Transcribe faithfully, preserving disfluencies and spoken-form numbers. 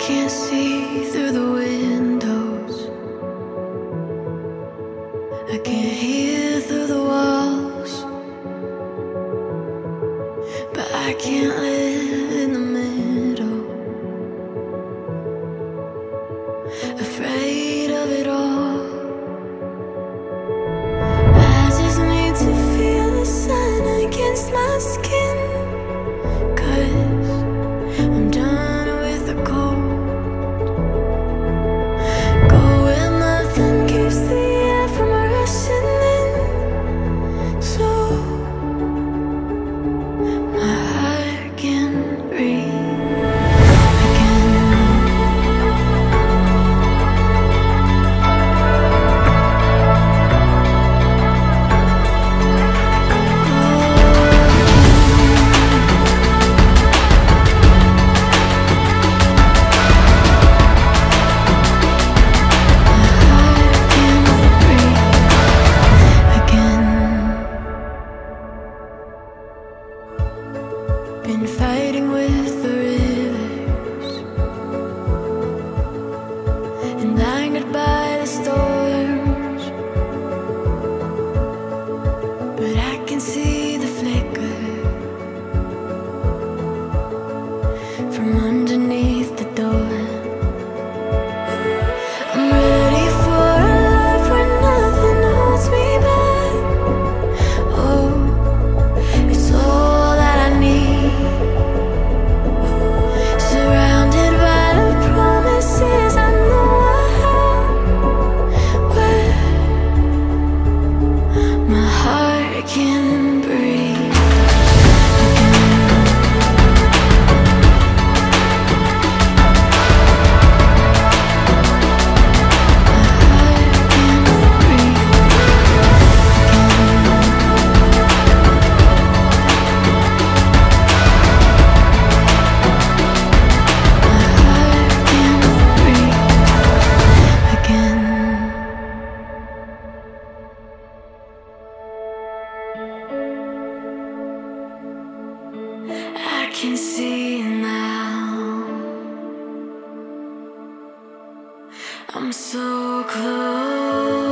can't see through the windows, I can't hear through the walls, but I can't live in the middle, afraid of it all. I just need to feel the sun against my skin, 'cause I'm done with the cold. Go where nothing keeps the air from rushing in, so my heart can breathe again. Been fighting with the rivers and blinded by the storms, but I can see the flicker from underneath the door. I'm ready for a life where nothing holds me back. Oh, it's all that I need. Surrounded by the promises I know I have, where my heart can breathe again. My heart can breathe again. I can see now, I'm so close.